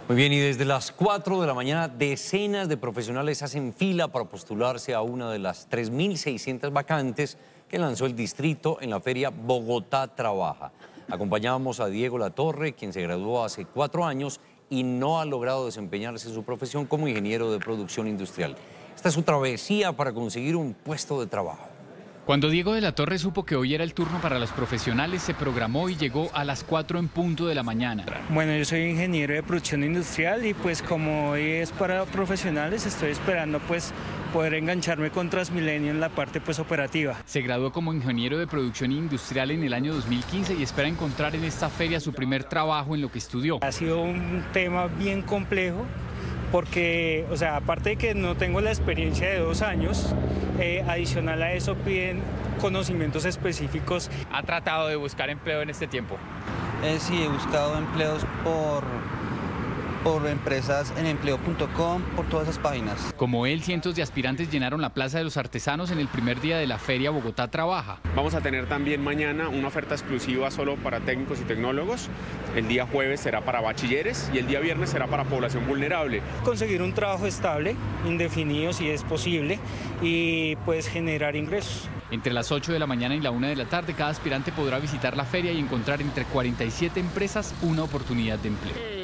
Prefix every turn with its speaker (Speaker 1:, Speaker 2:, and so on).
Speaker 1: Muy bien, y desde las 4 de la mañana decenas de profesionales hacen fila para postularse a una de las 3.600 vacantes que lanzó el distrito en la feria Bogotá Trabaja. Acompañábamos a Diego Latorre, quien se graduó hace 4 años y no ha logrado desempeñarse en su profesión como ingeniero de producción industrial. Esta es su travesía para conseguir un puesto de trabajo.
Speaker 2: Cuando Diego de la Torre supo que hoy era el turno para los profesionales, se programó y llegó a las 4 en punto de la mañana.
Speaker 3: Bueno, yo soy ingeniero de producción industrial y pues como hoy es para profesionales, estoy esperando pues poder engancharme con Transmilenio en la parte pues operativa.
Speaker 2: Se graduó como ingeniero de producción industrial en el año 2015 y espera encontrar en esta feria su primer trabajo en lo que estudió.
Speaker 3: Ha sido un tema bien complejo porque, o sea, aparte de que no tengo la experiencia de 2 años, adicional a eso piden conocimientos específicos.
Speaker 2: ¿Ha tratado de buscar empleo en este tiempo?
Speaker 4: Sí, he buscado empleos por empresas en empleo.com, por todas esas páginas.
Speaker 2: Como él, cientos de aspirantes llenaron la Plaza de los Artesanos en el primer día de la feria Bogotá Trabaja.
Speaker 5: Vamos a tener también mañana una oferta exclusiva solo para técnicos y tecnólogos. El día jueves será para bachilleres y el día viernes será para población vulnerable.
Speaker 3: Conseguir un trabajo estable, indefinido si es posible, y pues generar ingresos.
Speaker 2: Entre las 8 de la mañana y la 1 de la tarde, cada aspirante podrá visitar la feria y encontrar entre 47 empresas una oportunidad de empleo.